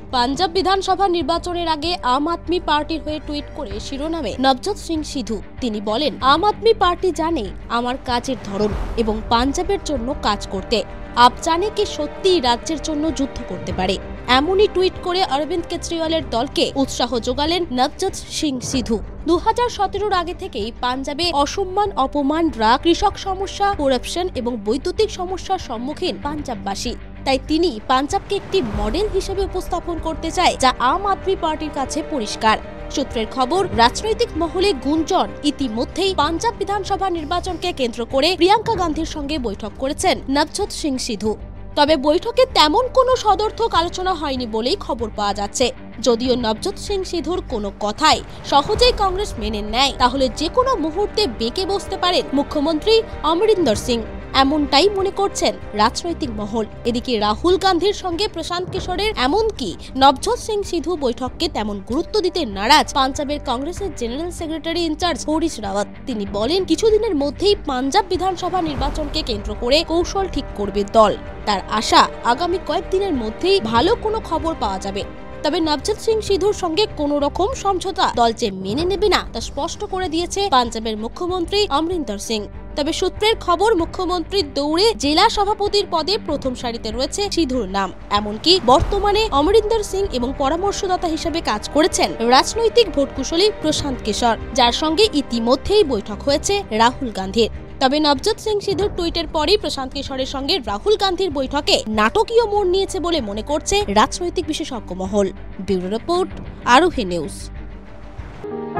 পাঞ্জাব বিধানসভা নির্বাচনের আগে আম আদমি পার্টির হয়ে টুইট করে শিরোনামে নবজোৎ সিং সিধু তিনি বলেন, আম আদমি পার্টি জানে আমার কাজের ধরন এবং পাঞ্জাবের জন্য কাজ করতে। আপ জানে কি সত্যি রাজ্যের জন্য যুদ্ধ করতে পারে। এমনই টুইট করে অরবিন্দ কেজরিওয়ালের দলকে উৎসাহ যোগালেন নবজোৎ সিং সিধু। 2017 আগে থেকেই পাঞ্জাবে অসম্মান, অপমান, রাগ, কৃষক সমস্যা, করাপশন এবং বৈদ্যুতিক সমস্যার সম্মুখীন পাঞ্জাববাসী। তাই তিনি পাঞ্জাবকে একটি মডেল হিসেবে উপস্থাপন করতে চায়, যা আম আদমি পার্টির কাছে পরিষ্কার। সূত্রের খবর, রাজনৈতিক মহলে গুঞ্জন ইতিমধ্যেই পাঞ্জাব বিধানসভা নির্বাচনকে কেন্দ্র করে প্রিয়াঙ্কা গান্ধীর সঙ্গে বৈঠক করেছেন নবজোৎ সিং সিধু। তবে বৈঠকে তেমন কোনো সদর্থক আলোচনা হয়নি বলেই খবর পাওয়া যাচ্ছে। যদিও নবজোৎ সিং সিধুর কোনো কথাই সহজেই কংগ্রেস মেনে নেয়, তাহলে যে কোনো মুহূর্তে বেঁকে বসতে পারেন মুখ্যমন্ত্রী অমরিন্দর সিং, এমনটাই মনে করছেন রাজনৈতিক মহল। এদিকে রাহুল গান্ধীর সঙ্গে প্রশান্ত কিশোরের, এমনকি নবজোৎ সিং সিধু বৈঠককে তেমন গুরুত্ব দিতে নারাজ পাঞ্জাবের কংগ্রেসের general secretary in-charge Harish Rawat. তিনি বলেন, কিছুদিনের মধ্যেই পাঞ্জাব বিধানসভা নির্বাচনকে কেন্দ্র করে কৌশল ঠিক করবে দল। তার আশা, আগামী কয়েকদিনের মধ্যেই ভালো কোনো খবর পাওয়া যাবে। তবে নবজোৎ সিং সিধুর সঙ্গে কোন রকম সমঝোতা দল যে মেনে নেবে না, তা স্পষ্ট করে দিয়েছে পাঞ্জাবের মুখ্যমন্ত্রী অমরিন্দর সিং। তবে সূত্রের খবর, মুখ্যমন্ত্রীর দৌড়ে জেলা সভাপতির পদে প্রথম সারিতে রয়েছে সিধুর নাম। এমনকি বর্তমানে অমরিন্দর সিং এবং পরামর্শদাতা হিসেবে কাজ করেছেন রাজনৈতিক ভোটকুশলী প্রশান্ত কিশোর, যার সঙ্গে ইতিমধ্যেই বৈঠক হয়েছে রাহুল গান্ধীর। তবে নবজোৎ সিং সিধুর টুইটের পরই প্রশান্ত কিশোরের সঙ্গে রাহুল গান্ধীর বৈঠকে নাটকীয় মোড় নিয়েছে বলে মনে করছে রাজনৈতিক বিশেষজ্ঞ মহল। Bureau report, Arohi news.